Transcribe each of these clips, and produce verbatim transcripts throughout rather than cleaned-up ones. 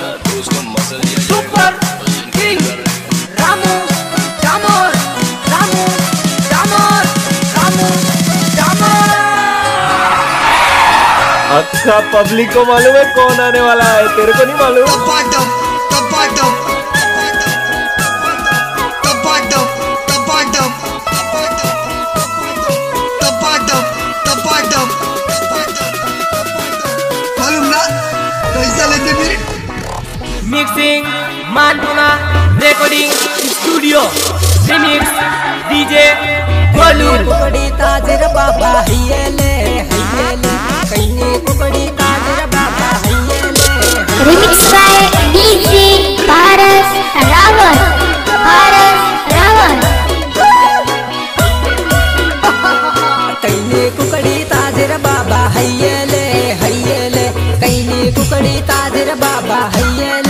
Super king Ramu Damor, Ramu Damor, Ramu Damor. अच्छा public को मालूम है कौन आने वाला है, तेरे को नहीं मालूम? मिक्सिंग मानपुना recording studio remix DJ Golu. कुकड़ी ताजर बाबा हियले हियले कइने कुकड़ी ताजर बाबा हियले। Remix by DJ Paras Rawal, Paras Rawal. कइने कुकड़ी ताजर बाबा हियले हियले कइने कुकड़ी ताजर बाबा हियले।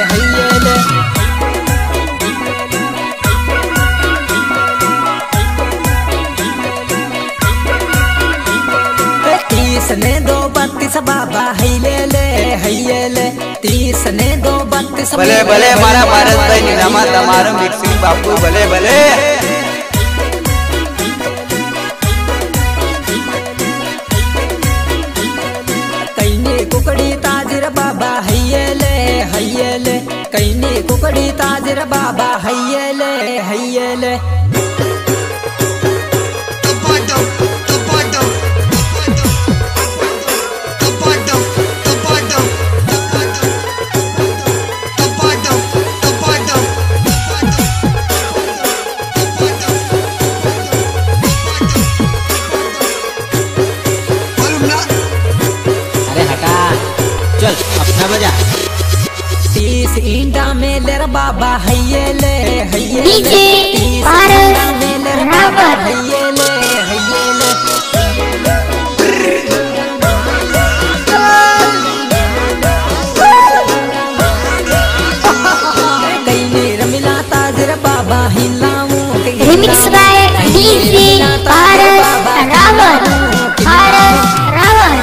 तीस ने दो बत्तीस बाबा हैले हैले, तीस ने दो बत्तीस। भले भले हमारा भारत भाई निरामा तमारो मिक्सिंग बापू भले भले। कइने कुकड़ी ताजर बाबा हैले हैले कइने कुकड़ी ताजर बाबा हैले हैले। चल अपना बजा। तीस इंडा में लेर बाबा हैले हैले, डीजे पारस रावल। हैले हैले। कइने रमिला ताजर बाबा हिलाऊ। Remix by DJ Paras Rawal, Paras Rawal.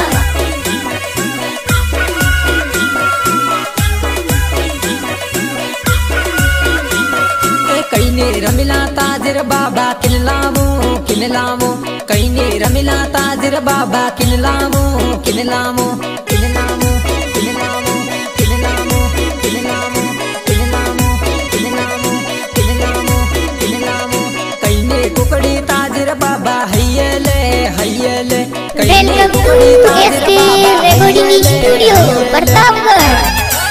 कइने रमिला ताजर बाबा किनलावो किनलावो कइने रमिला ताजर बाबा किनलावो किनलावो किनलावो किनलावो किनलावो किनलावो किनलावो किनलावो किनलावो किनलावो कइने कुकड़ी ताजर बाबा हैले हैले कइने कुकड़ी ताजर बाबा रिकॉर्डिंग स्टूडियो प्रतापगढ़।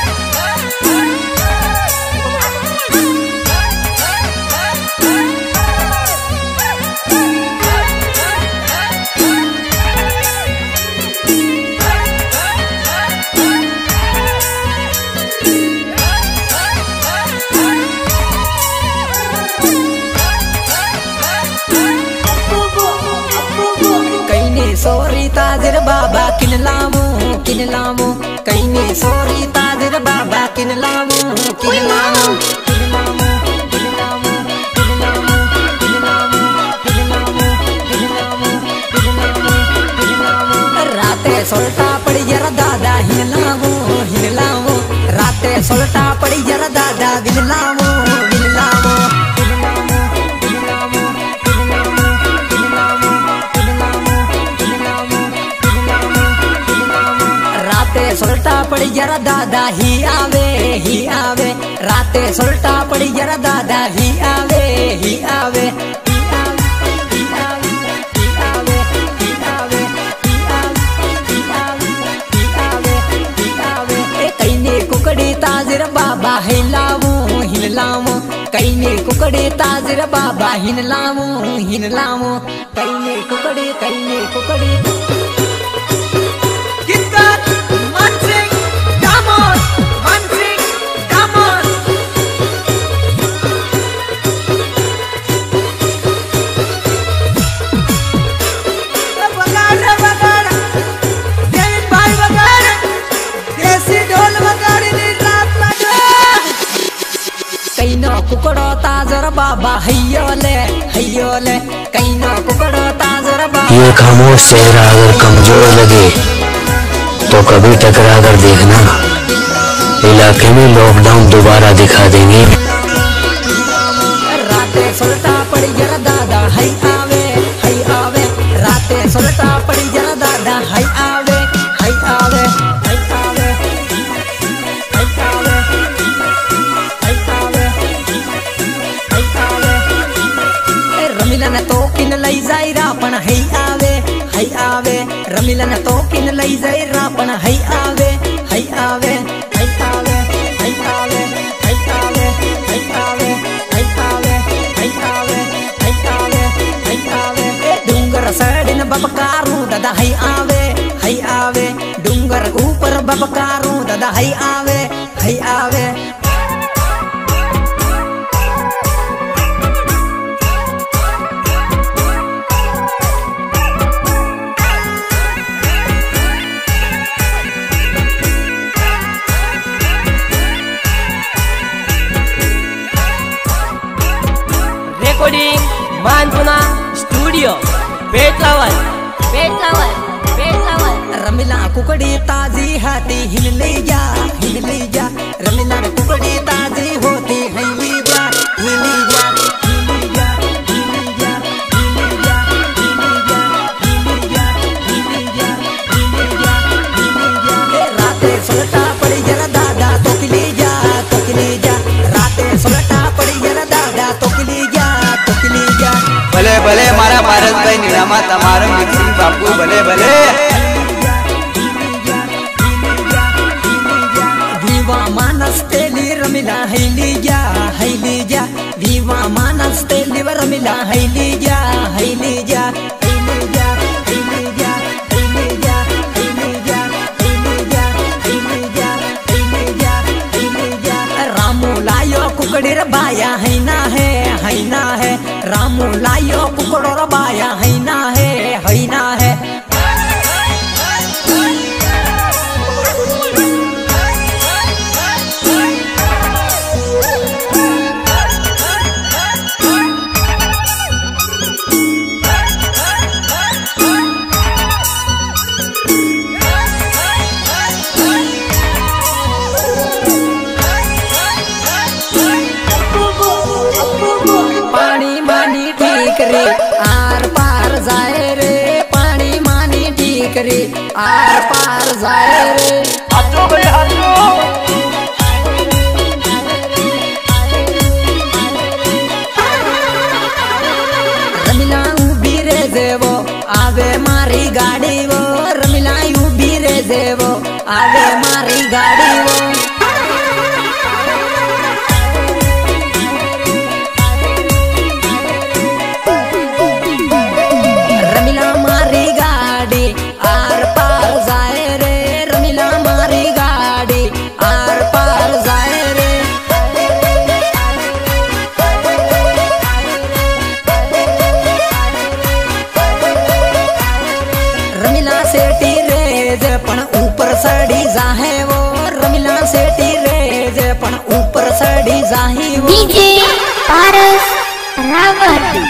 सोरी ताजर बाबा किनलावो किनलावो कइने सोरी ताजर बाबा किनलावो किनलावो किनलावो किनलावो किनलावो किनलावो किनलावो किनलावो किनलावो किनलावो। राते सोल्टा पड़ी जरा दादा हिनलावो हिनलावो राते सोल्टा पड़ी जरा दादा हिनलावो हिनलावो। सोल्टा पड़ी जरा दादा ही आवे ही आवे राते सोल्टा पड़ी जरा दादा ही आवे ही आवे ही आवे ही आवे ही आवे ही आवे ही आवे ही आवे ही आवे। कइने कुकड़ी ताजर बाबा हिलावो हिलावो कइने कुकड़ी ताजर बाबा हिलावो हिलावो कइने कुकड़ी कइने कुकड़ी। कुकड़ो ताजर बाबा हैयोले हैयोले कइनो कुकड़ो ताजर बाबा। ये खामोश चेहरा अगर कमजोर लगे तो कभी टकरा कर देखना। इलाके में लॉकडाउन दोबारा दिखा देंगे। राते सुलटा पड़ी जरा दादा हई आवे हई आवे, राते सुलटा पड़ी जरा दादा हई आवे हई आवे हई आवे हई आवे हई आवे हई आवे। रमिला ने तो किन लई जाई रापण हई आवे हई आवे, रमिला ने तो किन लई जाई रापण हई आवे हई आवे हई आवे हई आवे हई आवे हई आवे हई आवे हई आवे हई आवे हई आवे। डूंगर सड़िन बबकारू दादा हई आवे हई आवे, डूंगर ऊपर बबकारू दादा हई आवे हई आवे। रेकॉर्डिंग मानपुना स्टूडियो पेटलावल पेटलावल पेटलावल। रमिला कुकड़ी ताजी हाथी हिल ले जा हिल ले जा, रमिला कुकड़ी ताजी होती हिल ले जा हिल ले जा हिल ले जा हिल ले जा हिल ले जा हिल ले जा हिल ले जा हिल ले जा हिल ले जा। राते सुलटा पड़ी जरा दादा तो किले जा तो किले जा, राते सुलटा पड़ी जरा दादा तो किले जा तो किले जा। भले भले मारा भारत भाई निरामा तमारो मिक्सिंग बापू भले भले। विवा मानस तेली रमिला हैली जा हैली जा, विवा मानस तेली रमिला हैली जा हैली जा हैली जा हैली जा हैली जा हैली जा हैली जा हैली जा हैली जा हैली जा। रामू लायो कुकड़ी र बाया है ना है है ना है, रामू लायो कुकड़ो र बाया है ना है है ना है। पानी मानी ठीक रे आर पार जाए रे, पानी मानी ठीक रे आर पार जाए रे। हाथों भाई हाथों। रमिला उभी रे जेवो आवे मारी गाड़ी वो, रमिला उभी रे जेवो आवे मारी गाड़ी वो। रमिला मारी गाड़ी आर पार जाए रे, रमिला मारी गाड़ी आर पार जाए रे। रमिला सेठी रेज पण ऊपर सड़ी जाहे वो, रमिला सेठी रेज पण ऊपर सड़ी जाही वो। डीजे पारस रावत।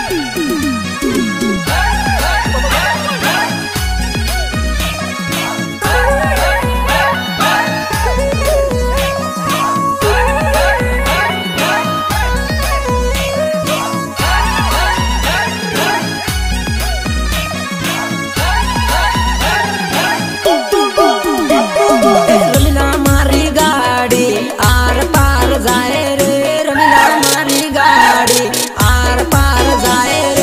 रमिला मारी गाड़ी आर पार जाए रे, रमिला मारी गाड़ी आर पार जाए रे।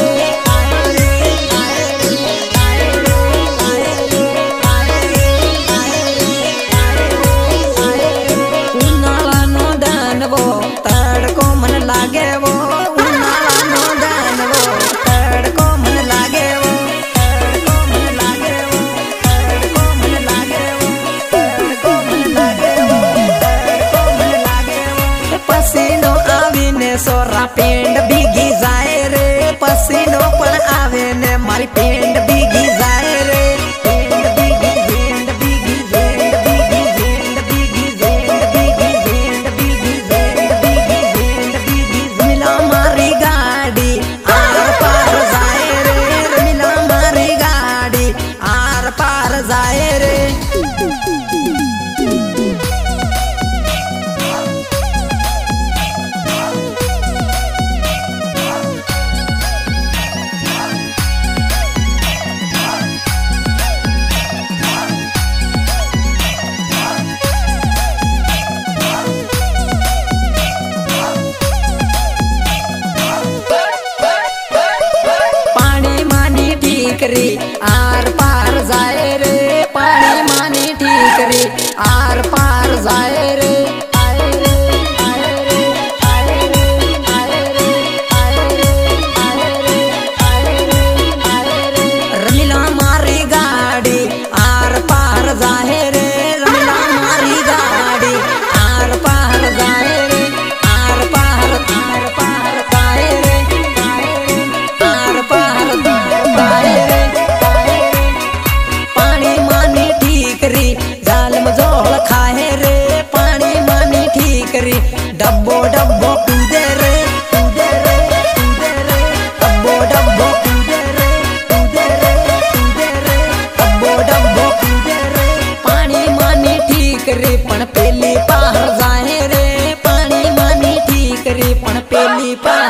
उनाला नो दानवो तड़को मन लागे वो, उनाला नो दानवो तड़को मन लागे वो, तड़को मन लागे वो, तड़को मन लागे वो, तड़को मन लागे वो, तड़को मन लागे वो। पसीनो आवीने सोरा पेंड भीगी जाए रे, पसीनो पण आवे ने मारी पेंड भीगी जाए रे। पेंड भीगी पेंड भीगी पेंड भीगी पेंड भीगी पेंड भीगी पेंड भीगी पेंड भीगी पेंड भीगी। रमिला मारी गाड़ी आर पार जाए रे, रमिला मारी गाड़ी आर पार जाए रे।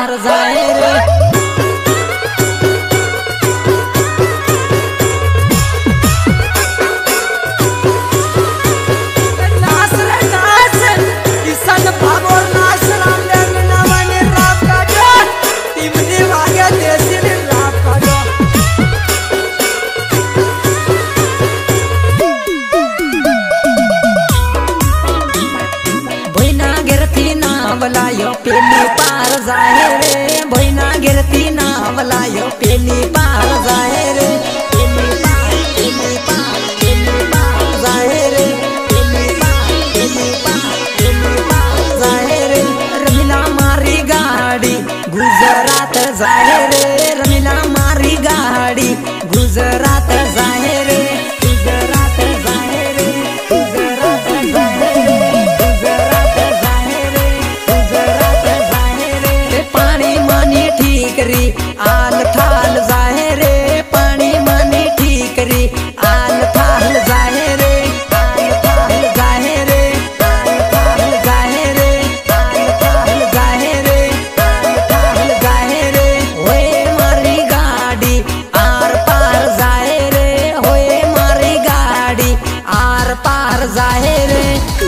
पार जाए रे। नावलायो पेली पार जाए रे, भैना गिरती नावलायो पेली पार जाए रे, पेली पार पेली पार पेली पार जाए रे, पेली पार पेली पार पेली पार जाए रे। रमिला मारी गाड़ी गुजरात जाए रे, रमिला मारी गाड़ी गुजरात जाए रे, गुजरात जाए रे, गुजरात जाए रे, गुजरात जाए रे, गुजरात जाए रे। पानी मानी ठीकरी आल थाल जाए रे, पानी मानी ठीकरी आल थाल जाए रे, आल थाल जाए रे, आल थाल जाए रे, आल थाल जाए रे, आल थाल जाए रे। होए मारी गाड़ी आर पार जाए रे, होए मारी गाड़ी आर पार जाए रे।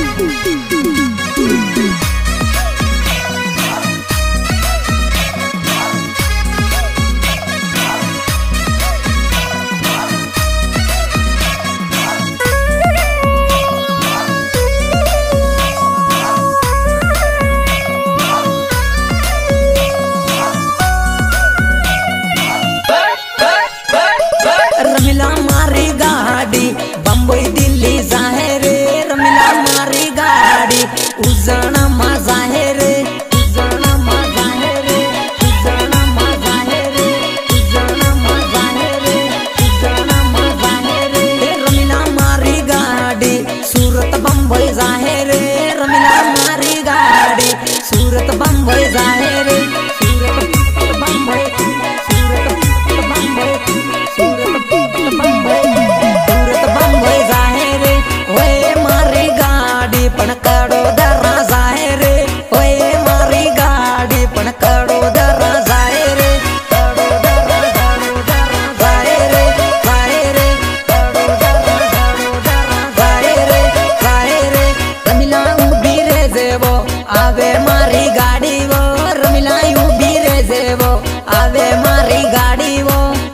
रमिला मारी गाड़ी बम्बई दिल्ली जाए रे, रमिला मारी गाड़ी उजन मा जाए रे, उजन मा जाए रे, उजन मा जाए रे, उजन मा जाए रे, उजन मा जाए रे। रमिला मारी गाड़ी सूरत बम्बई जाए रे, रमिला मारी गाड़ी सूरत बम्बई जाए रे, सूरत बम्बई सूरत बम्बई सूरत बम्बई सूरत बम्बई जाए रे। होए मारी गाड़ी पण कड़ोदरा जाए रे, होए मारी गाड़ी पण कड़ोदरा जाए रे, कड़ोदरा कड़ोदरा जाए रे, जाए रे, कड़ोदरा कड़ोदरा जाए रे, जाए रे। रमिला उभी रे जेवो आवे मारी गाड़ी वो, रमिला उभी रे जेवो आवे मारी गाड़ी वो।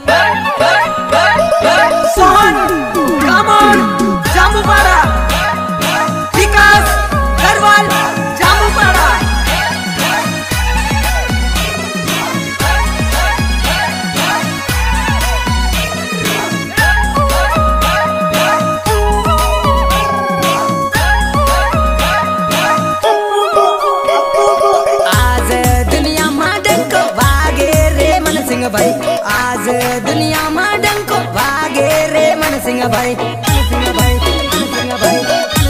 सोहन कामोन जामुपाड़ा, विकास गरवाल जामुपाड़ा। आज दुनिया में डंको भागे रे मन सिंह भाई, आज दुनिया में डंको भागे रे मन सिंह भाई, मन सिंह भाई, मन सिंह भाई, मन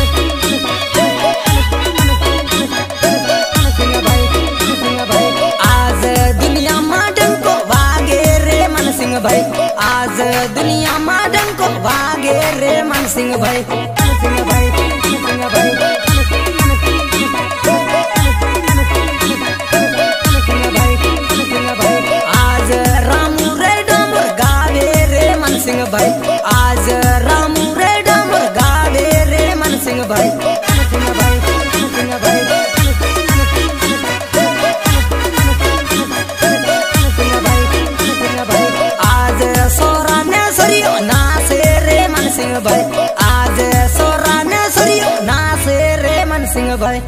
सिंह भाई, मन सिंह भाई। आज दुनिया में डंको भागे रे मन सिंह भाई, आज दुनिया में डंको भागे रे मन सिंह भाई, मन सिंह भाई, मन सिंह भाई। आज रामू रे डामर गावे रे मन सिंह भाई, आज रामू रे डामर गावे रे मन सिंह भाई, मन सिंह भाई, मन सिंह भाई, मन सिंह भाई, मन सिंह भाई। आज सोरा ने सरियो नाचे रे मन सिंह भाई, आज सोरा ने सरियो नाचे रे मन सिंह भाई।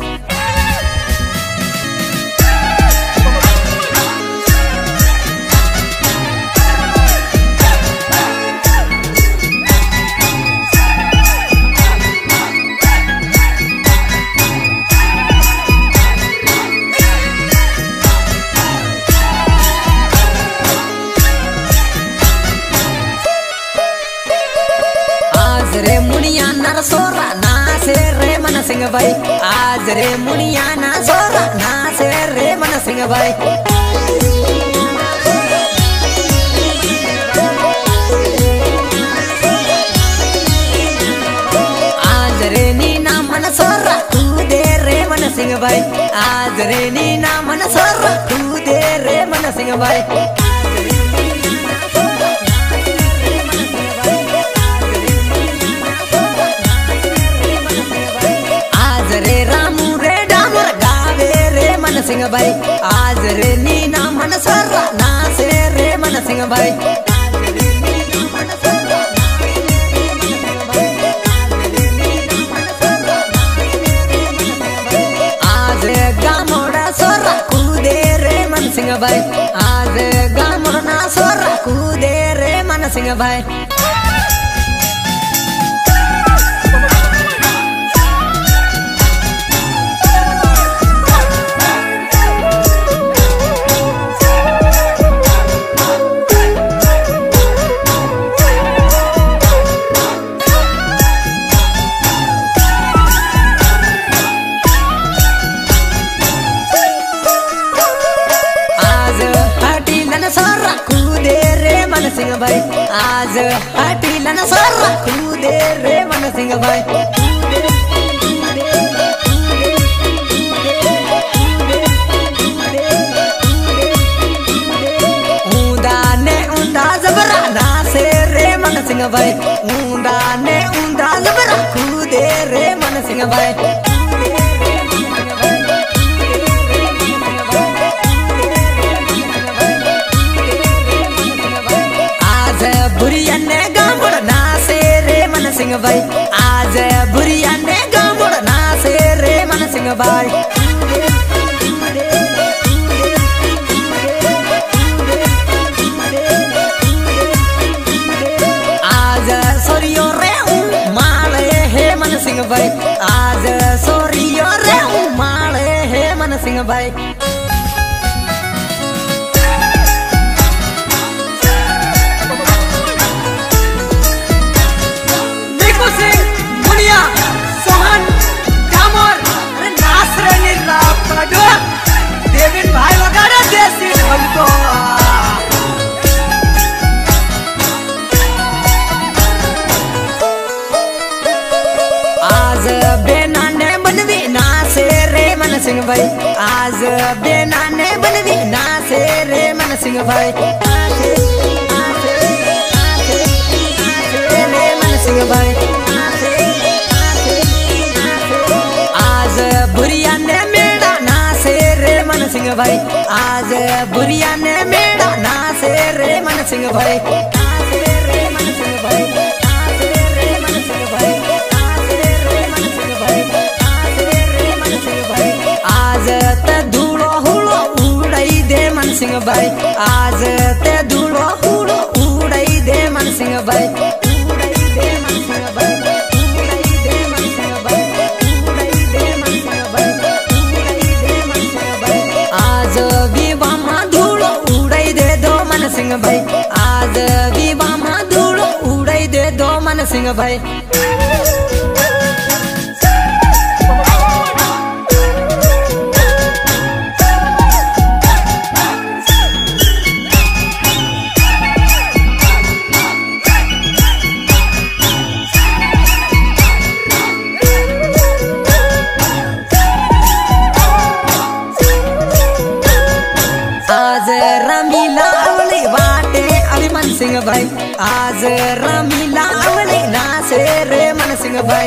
आज रे मुनिया नर सोरा नाचे रे मन सिंह भाई, आज रे मुनिया ना सोरा नाचे रे मन सिंह भाई। आज रे नीना मन सोरा तू दे रे मन सिंह भाई आज रे नीना मन सर कूदे रे मन सिंह भाई आज रे रामू रे डामर गावे रे मन सिंह भाई आज रे नीना मन सर नाचे रे मन सिंह भाई सिंह भाई आज गामना सोर कूदे रे मन सिंह भाई सिंह भाई आज हटीलन सर कूदे रे मन सिंह भाई ऊंदा ने ऊंदा जबरा नाचे रे मन सिंह भाई ऊंदा ने ऊंदा जबरा कूदे रे मन सिंह भाई बुरिया ने गामुड़ नाचे रे मन सिंह भाई आज बुरिया ने गामुड़ नाचे रे मन सिंह भाई आज सोरियो रे माले हे मन सिंह भाई आज सोरियो रे माले हे मन सिंह भाई डेविड भाई वगैरह देसी हमको आज बेना ने बनवी नाचे रे मन सिंह भाई आज बेना ने बनवी नाचे रे मन सिंह भाई रे मन सिंह भाई आज बुरिया ने मन सिंह भाई आज बुरिया ने मेड़ा नाचे रे मन सिंह भाई रे मन सिंह भाई रे मन सिंह भाई रे मन सिंह भाई रे मन सिंह भाई आज ते धूलो हुलो उड़ाई दे मन सिंह भाई आज ते धूलो हुलो उड़ाई दे मन सिंह भाई उड़ाई दे मन सिंह भाई उड़ाई दे मन सिंह भाई उड़ाई दे मन सिंह भाई उड़ाई दे मन सिंह भाई आज विवाह में धूलो उड़ाई दे दो मन सिंह भाई आज विवाह में धूलो उड़ाई दे दो मन सिंह भाई आज रमीला अवली वाटे अभिमन सिंह भाई आज रमीला अवली नाचे रे मन सिंह भाई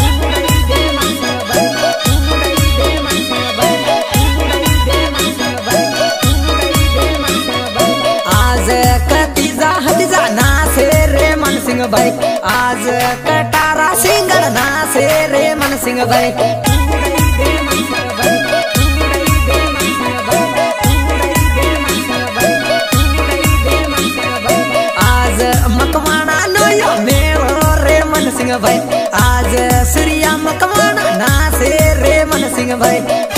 आज कतीजा हतीजा नाचे रे मन सिंह भाई आज कटारा सिंगर नाचे रे मन सिंह भाई मकवाना नयो मेलो रे मन सिंह भाई आज सूर्या मकवाना नाचे रे मन सिंह भाई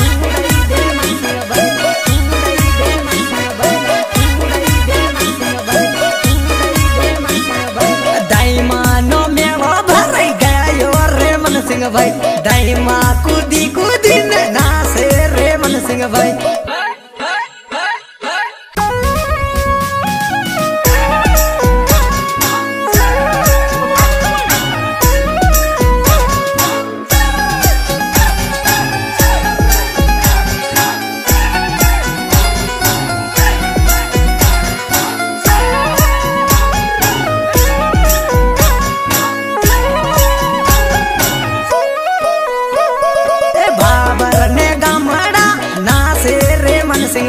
दाइमा नो मेलो भराई गयो रे मन सिंह भाई दाइमा कूदी कूदी नाचे रे मन सिंह भाई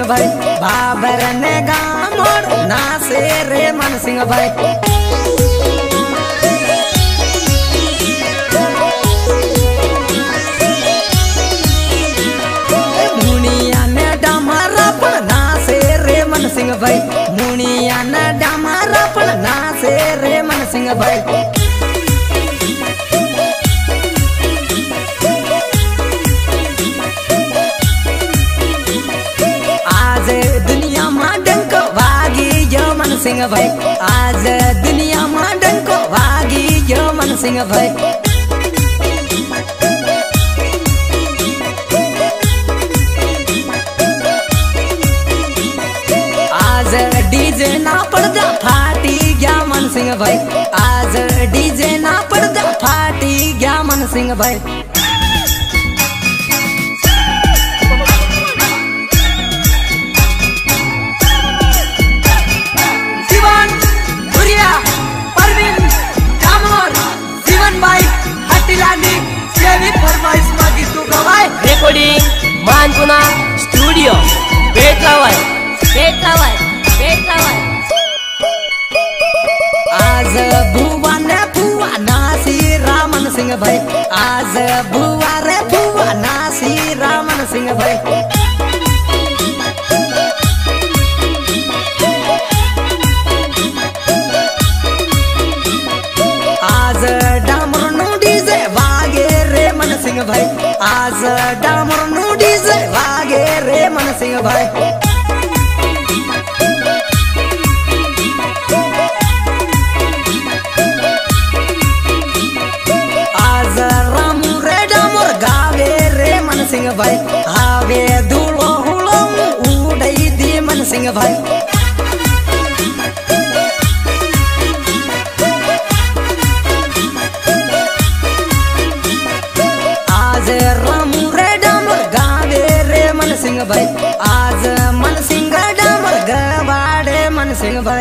भाई बाबर ने गामड़ नाचे रे मन सिंह भाई मुनिया ने डमरा पर नाचे रे मन सिंह भाई मुनिया ने डमरा पर नाचे रे मन सिंह भाई दुनिया में डंक वागी जो मन सिंह भाई आज दुनिया में डंक वागी जो मन सिंह भाई आज डीजे ना पड़दा फाटी गया मन सिंह भाई आज डीजे ना पड़दा फाटी गया मन सिंह भाई रिकॉर्डिंग मानपुना स्टूडियो पेटलावाय पेटलावाय पेटलावाय आज बुआ ने बुआ नासी रामन सिंह भाई आज बुआ रे बुआ नासी रामन सिंह भाई आज डामर नो डीजे वागे रे मन सिंह भाई आज डामर नो डीजे वागे रे मन सिंह भाई आज रामू रे डामर गावे रे मन सिंह भाई आवे धूलो हुलो उड़ई दी मन सिंह भाई सिंह भाई आज मन सिंह डामर गवाड़े मन सिंह भाई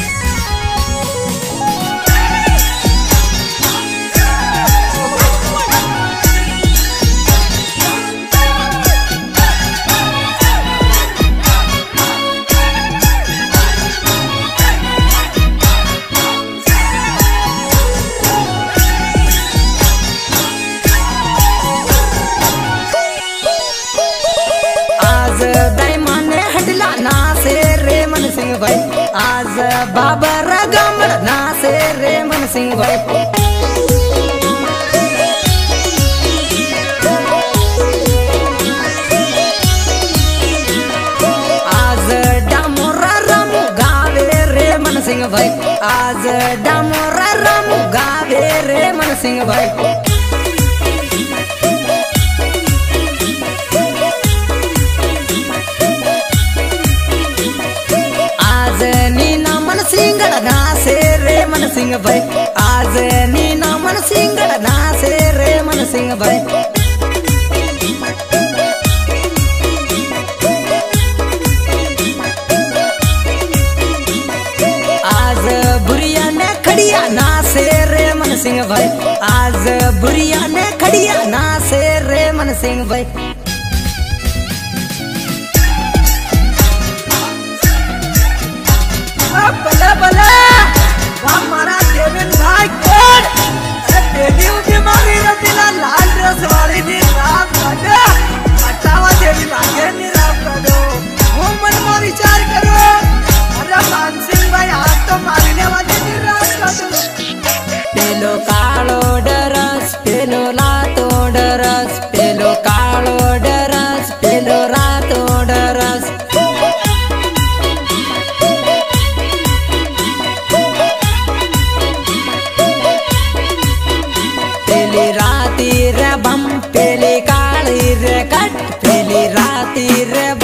भाई आज बाबर गामड़ नाचे रे मन सिंह भाई आज डामोरा रामू गावे रे मन सिंह भाई आज डामोरा रामू गावे रे मन सिंह भाई नाचे रे मन सिंह भाई आज नीना मन सिंह नाचे रे मन सिंह भाई आज बुरिया ने खड़िया नाचे रे मन सिंह भाई आज बुरिया ने खड़िया नाचे रे मन सिंह भाई बला बला हमारा देवेन भाई कौन देवी उठी मारी रतिला लाल ड्रेस वाली नी रात काटे हटावा देवी लागे नी रात काटो वो मन में विचार करो अरे मानसिंह भाई आज तो मारने वाली नी रात काटो पेलो कालो डरस पेलो लातो डरस पेलो कालो डरस पेलो रातो डरस पेली काली रे कट पेली राती रे